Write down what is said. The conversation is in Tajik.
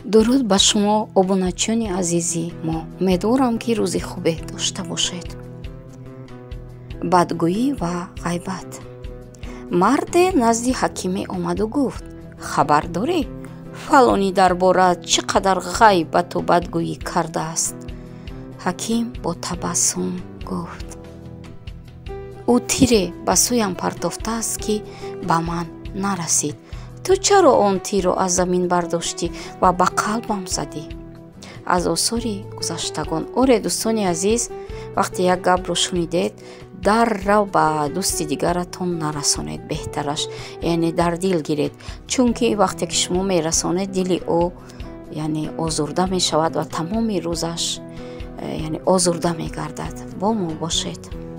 дуруд ба шумо обуначиёни азизи мо. умедворам ки рӯзи хубе дошта бошед. бадгӯӣ ва ғайбат. марде назди ҳакиме омаду гуфт: хабар дорӣ фалонӣ дар бораат чӣ қадар ғайбату бадгӯӣ кардааст? ҳаким бо табассум гуфт: ӯ тире ба сӯям партофтааст ки ба ман нарасид. ту чаро он тирро аз замин бардоштӣ ва ба қалбам задӣ? аз осори гузаштагон. оре дӯстони азиз, вақте як гапро шунидед, даррав ба дӯсти дигаратон нарасонед. беҳтараш яъне дар дил гиред, чунки вақте ки шумо мерасонед, дили ӯ яъне озурда мешавад ва тамоми рӯзаш яъне озурда мегардад. бо мо бошед.